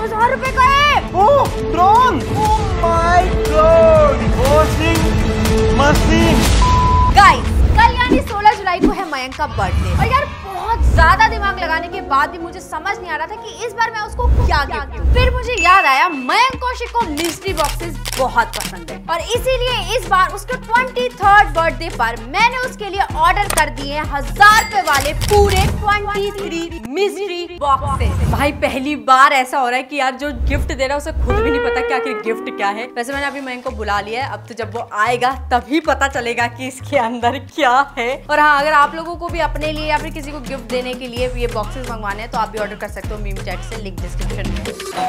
19,000 रुपए का है। Oh drone, oh my god, washing machine. Guys कल यानी 16 जुलाई को है मयंक का बर्थडे और यार बहुत ज्यादा दिमाग लगाने के बाद भी मुझे समझ नहीं आ रहा था कि इस बार मैं उसको क्या गिफ्ट दूं। फिर मुझे याद आया मयंक कौशिक को मिस्ट्री बॉक्सेस बहुत पसंद है और इसीलिए इस बार उसके 23rd बर्थडे पर मैंने उसके लिए ऑर्डर कर दिए 1000 रुपए वाले पूरे 23 मिस्ट्री बॉक्सेस। भाई पहली बार ऐसा हो रहा है कि यार जो गिफ्ट दे रहा है उसे खुद भी नहीं पता कि आखिर गिफ्ट क्या है। वैसे मैंने अभी मयंक को बुला लिया है, अब तो जब वो आएगा तभी पता चलेगा कि इसके अंदर क्या है। और हाँ, अगर आप लोगों को भी अपने लिए या फिर किसी को गिफ्ट देने के लिए ये बॉक्सेस मंगवाने हैं तो आप भी ऑर्डर कर सकते हो मीम चैट से, लिंक डिस्क्रिप्शन में।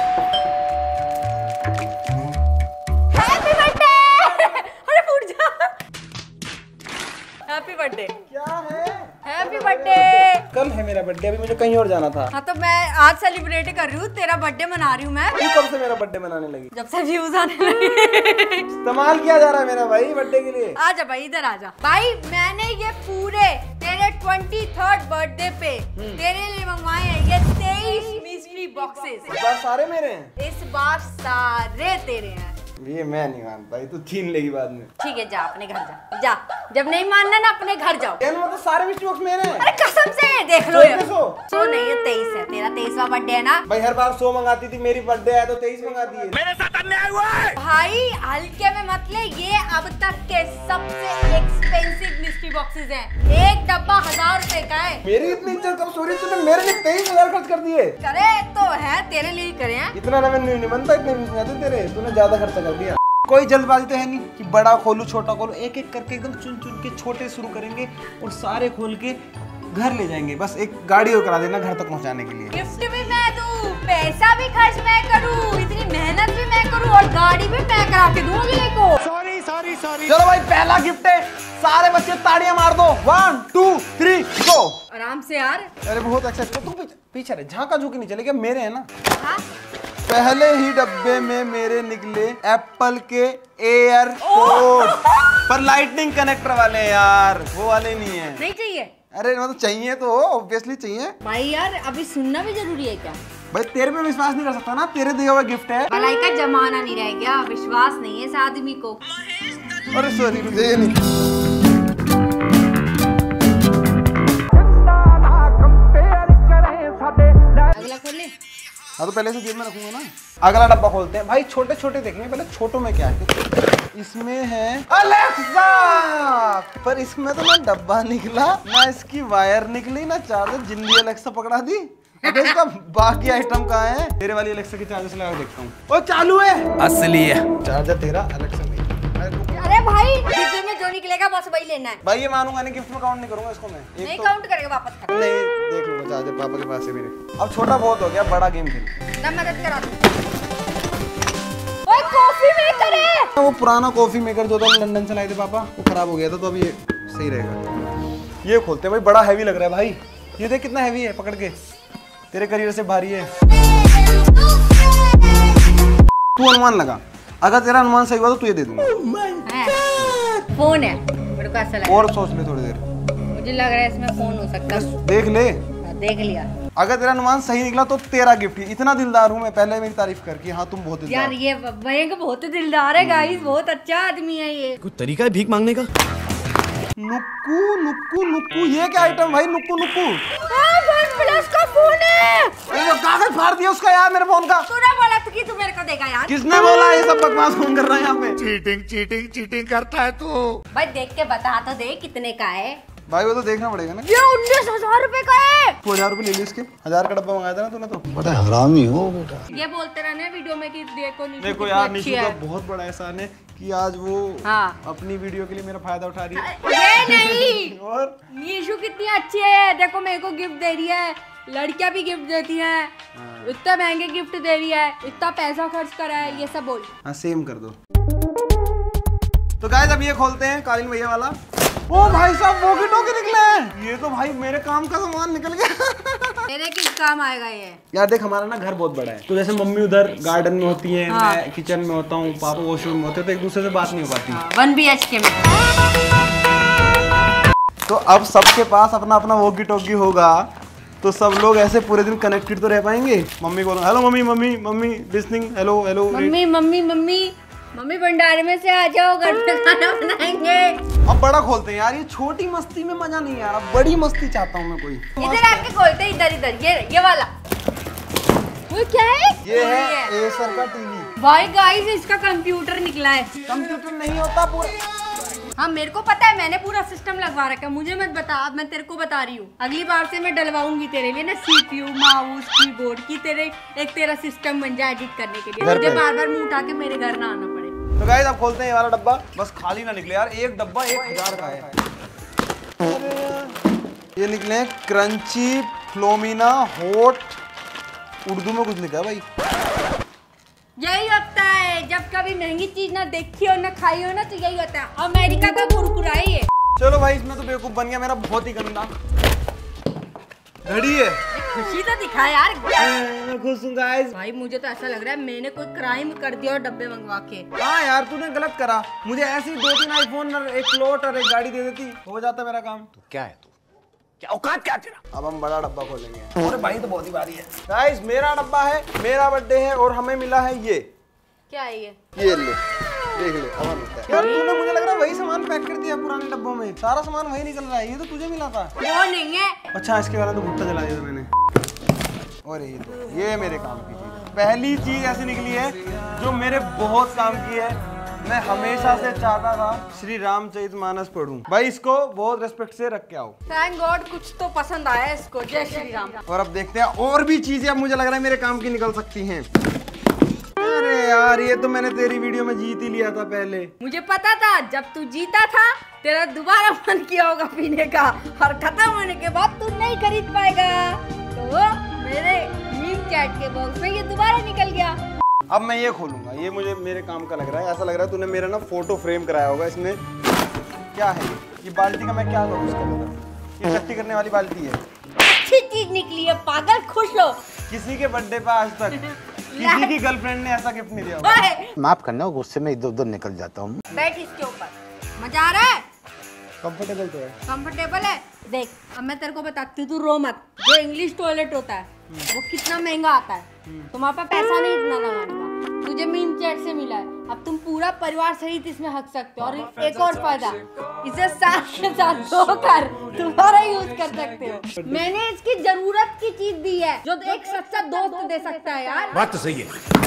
Happy birthday! अरे फूट जा। Happy birthday. क्या है? Happy birthday. कल है मेरा बर्थडे, अभी मुझे कहीं और जाना था। हाँ तो मैं आज सेलिब्रेट कर रही हूँ, तेरा बर्थडे मना रही हूँ मैं। तू कब से मेरा बर्थडे मनाने लगी? जब से व्यूज आने लगे। इस्तेमाल किया जा रहा है मेरा भाई बर्थडे के लिए। आजा भाई, इधर आजा भाई। मैंने ये पूरे तेरे 23rd बर्थडे पे तेरे लिए मंगवाए हैं ये 23 मिस्ट्री बॉक्सेस। इस बार सारे मेरे हैं। इस बार सारे तेरे हैं। ये मैं नहीं मानता, तू छीन लेगी बाद में। ठीक है, जा अपने घर जा। जब नहीं मानना ना अपने घर जाओ। मतलब सारे मिस्ट्री बॉक्स मेरे हैं। अरे कसम से देख लो ये। 100 नहीं, ये 23 है, तेरा 23वां बर्थडे है ना भाई। हर बार 100 मंगाती थी, मेरी बर्थडे है तो 23 मंगाती है। मेरे साथ अन्याय हुआ है भाई, हल्के में मत ले। ये अब तक के सबसे एक्सपेंसिव मिस्ट्री बॉक्सेस हैं। एक डब्बा 1000 रुपए का है। मेरी इतनी इज्जत कब सॉरी तूने मेरे लिए 23,000 खर्च कर दिए। करे तो है, तेरे लिए करे हैं। इतना रेवेन्यू नहीं बनता, इतने व्यूज नहीं आते तेरे, तूने ज्यादा खर्चा कर दिया। कोई जल्दबाजी तो है नहीं कि बड़ा खोलू छोटा खोलू, एक एक करके एकदम चुन चुन के छोटे शुरू करेंगे और सारे खोल के घर ले जाएंगे। बस एक गाड़ी और करा देना घर तक पहुंचाने के लिए। गिफ्ट भी मैं दूं, पैसा भी खर्च मैं करूं, इतनी मेहनत भी मैं करूं और गाड़ी भी मैं करा के दूं अगले को। Sorry sorry sorry. चलो भाई, पहला गिफ्ट है, सारे बच्चे ताड़ियां मार दो। 1 2 3 गो। आराम से यार। अरे बहुत अच्छा। तुम पीछे रहे, झांका झूकी नहीं चलेगा, मेरे है ना। हाँ? पहले ही डब्बे में मेरे निकले एप्पल के एयरपोर्ट पर लाइटनिंग कनेक्टर वाले यार, वो वाले नहीं है। नहीं चाहिए? अरे मतलब चाहिए तो ऑब्वियसली चाहिए भाई यार, अभी सुनना भी जरूरी है क्या? भाई तेरे पे विश्वास नहीं कर सकता ना, तेरे दिया हुआ गिफ्ट है। भलाई का जमाना नहीं रह गया, विश्वास नहीं है इस आदमी को। अरे सॉरी, मुझे ये नहीं। अगला खोल ले। हाँ तो पहले से जेब में रखूंगा ना। अगला डब्बा खोलते हैं भाई, छोटे छोटे देखेंगे पहले छोटों में क्या है। इसमें है अलेक्सा, पर इसमें तो ना डब्बा निकला ना इसकी वायर निकली ना चार्जर। जिंदी अलेक्सा पकड़ा दी। अब इसका बाकी आइटम कहाँ है? तेरे वाली अलेक्सा की चार्जर से लगा देखता हूँ। ओ चालू है, असली है। चार्जर तेरा, अलेक्सा मेरी। अरे भाई, डिब्बे में जो निकलेगा बस वही लेना है। भाई ये मानूंगा नहीं, गिफ्ट में काउंट नहीं करूंगा इसको मैं। नहीं काउंट करेगा, वापस कर। नहीं, देख लूंगा चार्जर पापा के पास है मेरे। अब छोटा बहुत हो गया, बड़ा गेम खेल। ना मदद करा दूं। ओए कॉफी मेकर है। वो पुराना कॉफी मेकर जो था लंदन से लाए थे पापा, वो खराब हो गया था, तो अब ये सही रहेगा। ये खोलते हैं भाई, बड़ा हैवी लग रहा है भाई। ये देख कितना हैवी है, पकड़ के तेरे करियर से भारी है। तू अनुमान लगा, अगर तेरा अनुमान सही हुआ तो तुझे दे दूंगा। फोन है, मेरे को ऐसा लगा। और सोच ले थोड़ी देर, मुझे लग रहा है इसमें फोन हो सकता है। देख ले। देख लिया। अगर तेरा अनुमान सही निकला तो तेरा गिफ्ट। इतना दिलदार हूँ मैं, पहले मेरी तारीफ कर कि हाँ तुम बहुत दिलदार। यार ये मयंक बहुत दिलदार है गाइस, बहुत अच्छा आदमी है ये। कुछ तरीका है भीख मांगने का? नुक्कू नुक्कू नुक्कू, ये क्या आइटम भाई? नुक्कू नुक्कू प्लस का फोन है। कागज फाड़ दिया उसका यार, मेरे फोन का। तूने बोला था कि तू मेरे को देगा यार। किसने बोला? ये सब बकवास फोन कर रहा है यहाँ पे। चीटिंग करता है तू। भाई देख के बता तो दे कितने का है। भाई वो तो देखना पड़ेगा ना। ये 19,000 रुपए का है। तू 1000 रुपए ले ली इसके। 1000 का डब्बा मंगाया था ना तूने तो। बड़ा हरामी हो बेटा। ये बोलते रहने वीडियो में कि देखो यार, निशु का बहुत बड़ा एहसान है कि आज वो अपनी वीडियो के लिए मेरा फायदा उठा रही है। ये नहीं और निशु कितनी अच्छी है, देखो मेरे को गिफ्ट दे रही है, लड़कियां भी गिफ्ट देती हैं, इतना महंगे गिफ्ट दे रही है, इतना पैसा खर्च करा है, ये सब बोल। हाँ सेम कर दो। तो गाइस अब ये खोलते हैं कालीन भैया वाला। ओ भाई साहब, वॉकी टॉकी निकले हैं। ये तो भाई मेरे काम का सामान निकल गया। तेरे किस काम आएगा ये? यार देख, हमारा ना घर बहुत बड़ा है, तो जैसे मम्मी उधर गार्डन में होती है, मैं किचन में होता हूँ, पापा वॉशरूम में होते हैं, तो एक दूसरे से बात नहीं हो पाती। 1 BHK में। तो अब सबके पास अपना अपना वॉकी टॉकी होगा, तो सब लोग ऐसे पूरे दिन कनेक्टेड तो रह पाएंगे। मम्मी को hello mummy mummy mummy listening hello hello mummy mummy mummy mummy भंडारे में से आ जाओ, घर पे खाना बनाएंगे। अब बड़ा खोलते हैं यार, ये छोटी मस्ती में मजा नहीं आ रहा, बड़ी मस्ती चाहता हूँ मैं कोई। इधर आके खोलते हैं, इधर इधर ये वाला। वो क्या है? ये है एसर का टीवी। भाई गाइस इसका कंप्यूटर निकला है। कंप्यूटर नहीं होता पूरा। हाँ मेरे को पता है, मैंने पूरा सिस्टम लगवा रखा है, मुझे मत बता, अब मैं तेरे को बता रही हूँ। अगली बार से मैं डलवाऊंगी तेरे लिए ना CPU माउस कीबोर्ड की, तेरा सिस्टम बन जाए एडिट करने के लिए, मुझे बार बार मुंह उठा के मेरे घर ना आना पड़े। तो गाइस अब खोलते हैं ये वाला डब्बा, बस खाली ना निकले यार, एक डब्बा 1000 का है। अरे यार ये निकले क्रंची फ्लोमिना हॉट, उर्दू में कुछ लिखा है भाई। यही होता है जब कभी महंगी चीज ना देखी हो ना खाई हो ना, तो यही होता है। अमेरिका का कुरकुरा है ये। चलो भाई इसमें तो बेवकूफ बन गया मेरा, बहुत ही गंदा। घड़ी है, खुशी तो दिखा यार। मैं खुश हूँ गाइस। भाई मुझे तो ऐसा लग रहा है मैंने कोई क्राइम कर दिया और डब्बे मंगवा के। हाँ यार तूने गलत करा, मुझे ऐसे ही 2-3 आईफोन और एक प्लॉट और एक गाड़ी दे देती, हो जाता मेरा काम। तो क्या है तू, क्या औकात क्या तेरा? अब हम बड़ा डब्बा खोलेंगे। अरे भाई तो बहुत ही भारी है। गाइस मेरा डब्बा है, मेरा बर्थडे है और हमें मिला है ये। क्या है ये ले देख ले, अमन होता है। यार तूने मुझे लग रहा है वही सामान पैक कर दिया पुराने डब्बों में, सारा सामान वही निकल रहा है। ये तो तुझे मिला था। वो नहीं है। अच्छा इसके बाद तो भुट्टा जला दिया था मैंने। और ये मेरे काम की चीज, पहली चीज ऐसी निकली है जो मेरे बहुत काम की है। मैं हमेशा से चाहता था श्री रामचरितमानस पढ़ूं। भाई इसको बहुत रेस्पेक्ट से रख के आओ। थैंक गॉड कुछ तो पसंद आया इसको। जय श्री राम। और अब देखते हैं और भी चीजें अब मुझे लग रहा है मेरे काम की निकल सकती हैं। अरे यार ये तो मैंने तेरी वीडियो में जीत ही लिया था पहले। मुझे पता था जब तू जीता था तेरा दोबारा मन किया होगा पीने का, और खत्म होने के बाद तू नहीं खरीद पाएगा। तो मेरे मीम चैट के बॉक्स में ये दोबारा निकल गया। अब मैं ये खोलूंगा, ये मुझे मेरे काम का लग रहा है। ऐसा लग रहा है तूने मेरा ना फोटो फ्रेम कराया होगा। इसमें क्या है ये बाल्टी का मैं क्या करूँ इसका पता? ये टट्टी करने वाली बाल्टी है। अच्छी चीज निकली है पागल, खुश हो। किसी के बर्थडे पे आज तक किसी की गर्लफ्रेंड ने ऐसा गिफ्ट नहीं दिया होगा। माफ करना, गुस्से में इधर उधर निकल जाता हूँ। बैठ इसके ऊपर, मजा आ रहा है? कंफर्टेबल तो है। कंफर्टेबल है। देख अब मैं तेरे को बताती हूँ, तू रो मत। जो इंग्लिश टॉयलेट होता है वो कितना महंगा आता है, तुम्हारे पास पैसा नहीं इतना लगाने का, तुझे मीम चैट से मिला है। अब तुम पूरा परिवार सहित इसमें हक सकते हो। और एक और फायदा, इसे साथ के साथ धोकर तुम्हारा यूज कर सकते हो। मैंने इसकी जरूरत की चीज दी है जो एक सच्चा दोस्त दे सकता है यार। बात तो सही है।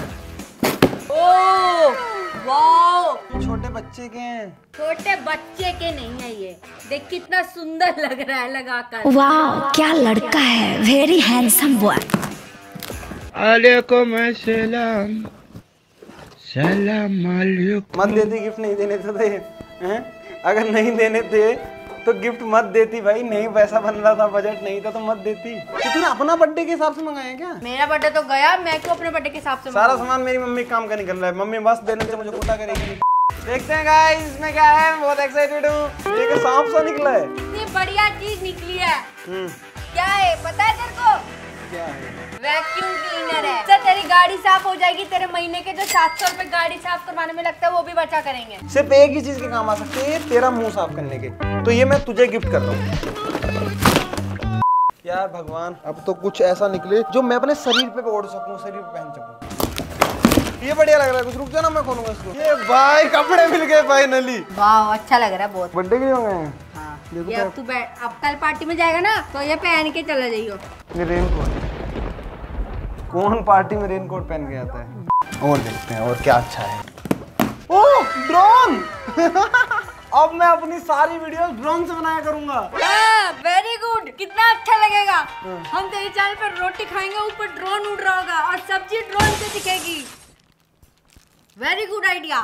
ओह वाओ, छोटे बच्चे के हैं। छोटे बच्चे के नहीं है ये। देख कितना सुंदर लग रहा है लगाकर। वाह क्या लड़का है, वेरी हैंडसम बॉय। अलैकुम अस्सलाम, सलाम अलैकुम। मत देती, गिफ्ट नहीं देने थे हैं? अगर नहीं देने थे तो गिफ्ट मत देती भाई। नहीं पैसा बन रहा था, बजट नहीं था तो मत देती। तो तूने अपना बर्थडे के हिसाब से मंगाया क्या? मेरा बर्थडे तो गया, मैं क्यों अपने बर्थडे के हिसाब से सारा सामान मेरी मम्मी काम का निकल रहा है। मम्मी बस देने से मुझे कोटा करेगी। देखते हैं गाइस इसमें क्या है, मैं बहुत एक्साइटेड हूँ। ये सांप सा निकला है। इतनी बढ़िया चीज निकली है। क्या है पता है तेरे को? क्या है? वैक्यूम क्लीनर है। तो तेरी गाड़ी साफ हो जाएगी, तेरे महीने के जो 700 रुपए गाड़ी साफ करवाने में लगता है वो भी बचा करेंगे। सिर्फ एक ही चीज के काम आ सकते हैं, तेरा मुंह साफ करने के। तो ये मैं तुझे गिफ्ट कर रहा हूँ। यार भगवान अब तो कुछ ऐसा निकले जो मैं अपने शरीर पे ओढ़ सकूं, शरीर पे पहन सकूं। ये बढ़िया लग रहा है, कुछ रुक जा ना मैं खोलूंगा इसको। ये भाई कपड़े मिल गए फाइनली। वाह अच्छा लग रहा है बहुत। बर्थडे के लिए मंगाए हैं। ये अब तू अब कल पार्टी में जाएगा ना तो ये पहन के चला जाइयो। ये रेनकोट, कौन पार्टी में रेनकोट पहन के आता है? और देखते हैं और क्या अच्छा है। Oh drone. अब मैं अपनी सारी वीडियोस ड्रोन से बनाया करूंगा। वेरी गुड, कितना अच्छा लगेगा। हम तेरे चैनल पर रोटी खाएंगे, ऊपर ड्रोन उड़ रहा होगा और सब्जी ड्रोन से दिखेगी। Very good idea.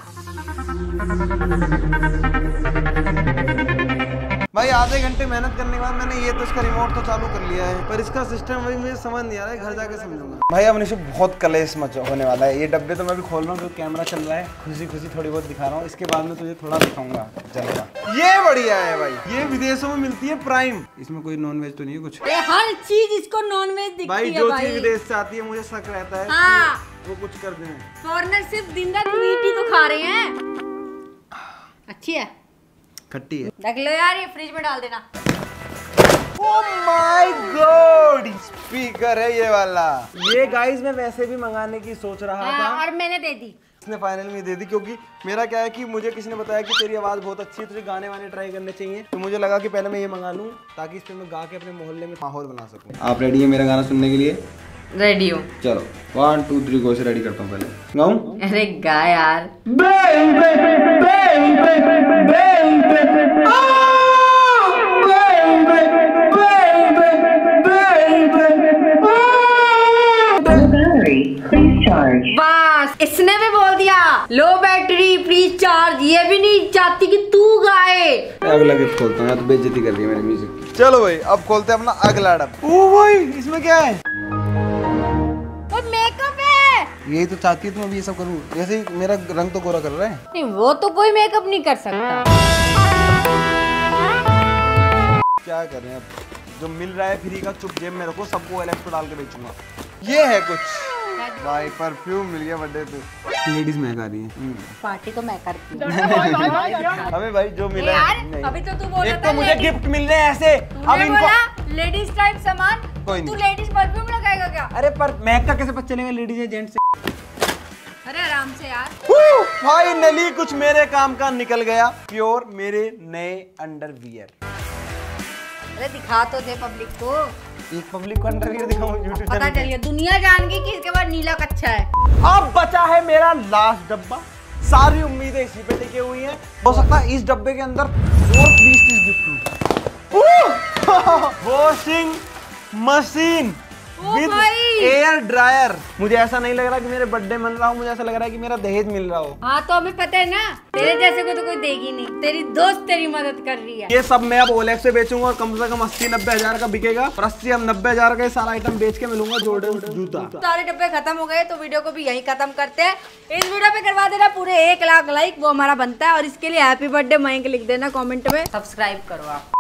भाई आधे घंटे मेहनत करने के बाद मैंने ये तो इसका रिमोट तो चालू कर लिया है, पर इसका सिस्टम वही मुझे समझ नहीं आ रहा है। घर जाके समझूंगा। भाई अब निशु बहुत कलेश मच होने वाला है। ये डब्बे तो मैं भी खोल रहा हूँ क्योंकि कैमरा चल रहा है। खुशी खुशी थोड़ी बहुत दिखा रहा हूँ, इसके बाद में तुझे थोड़ा दिखाऊंगा जलवा। ये बढ़िया है भाई, ये विदेशों में मिलती है प्राइम। इसमें कोई नॉन वेज तो नहीं है कुछ? हर चीज इसको नॉन वेज दिखती भाई है। जो चीज विदेश से आती है मुझे शक रहता है हाँ। वो कुछ कर दें। फॉरेनर सिर्फ दिन रात मीट ही तो खा रहे हैं। अच्छी है, खट्टी है। देख लो यार, ये फ्रिज में डाल देना। माय गॉड, स्पीकर है ये वाला। ये गाइस मैं वैसे भी मंगाने की सोच रहा था और मैंने दे दी। इसने फाइनल में दे दी, क्योंकि मेरा क्या है कि मुझे किसी ने बताया कि तेरी आवाज़ बहुत अच्छी है, तुझे गाने वाने ट्राई करने चाहिए, तो मुझे लगा कि पहले मैं ये मंगा लूँ ताकि इस पे मैं गा के अपने मोहल्ले में माहौल बना सकूँ। आप रेडी है मेरा गाना सुनने के लिए? रेडी हो? चलो 1 2 3 गो से रेडी करता हूँ। पहले गाऊँ? अरे गा यार। बस इसने भी बोल दिया लो बैटरी फ्री चार्ज। ये भी नहीं चाहती कि तू गाए। अगला गिफ्ट खोलता हूँ, तो बेइज्जती कर रही है मेरी म्यूजिक की। चलो भाई अब खोलते हैं अपना अगला डब्बा। ओ भाई इसमें क्या है? वो मेकअप है। यही तो चाहती है तुम अभी ये सब करूँ? वैसे ही मेरा रंग तो गोरा कर रहा है। नहीं वो तो कोई मेकअप नहीं कर सकता। क्या कर रहे हैं अब? जो मिल रहा है फ्री का चुप जेब में रखो, सबको OLX पे डाल के बेचूंगा। ये है कुछ भाई, परफ्यूम मिल गया बर्थडे पे। लेडीज महंगा रही है। पार्टी तो मैं करती हूँ। हमें भाई जो मिला है। अभी तो तू बोला एक तो मुझे गिफ्ट मिल रहे हैं ऐसे, अब इनको लेडीज टाइप सामान। कोई तू नहीं। लेडीज परफ्यूम लगाएगा क्या? अरे पर महक का कैसे पता चलेगा लेडीज है जेंट्स से? अरे आराम से यार। फाइनली कुछ मेरे काम का निकल गया। प्योर मेरे नए अंडरवियर। अरे दिखा तो दे पब्लिक को। एक पब्लिक को अंडरवियर दिखाऊं यूट्यूब पता चैनल? चलिए दुनिया जान गई कि इसके बाद नीला कच्चा है। अब बचा है मेरा लास्ट डब्बा। सारी उम्मीदें इसी पे टिकी हुई हैं। हो सकता है इस डब्बे के अंदर और 20-30 गिफ्ट हो। Washing machine with air dryer. मुझे ऐसा नहीं लग रहा कि मेरे बर्थडे मन रहा हो, मुझे ऐसा लग रहा है कि मेरा दहेज मिल रहा हो। हाँ तो हमें पता है ना, तेरे जैसे को तो कोई देगी नहीं। तेरी दोस्त तेरी मदद कर रही है। ये सब मैं अब OLX से बेचूंगा और कम से कम 80-90 हजार का बिकेगा। और 80-90 हजार का ये सारा आइटम बेच के मिलूंगा जॉर्डन जूता। सारे डब्बे खत्म हो गए तो वीडियो को भी यहीं खत्म करते हैं। इस वीडियो पे करवा देना पूरे 1 लाख लाइक, वो हमारा बनता है। और इसके लिए हैप्पी बर्थडे मयंक लिख देना कमेंट में। सब्सक्राइब करो आप।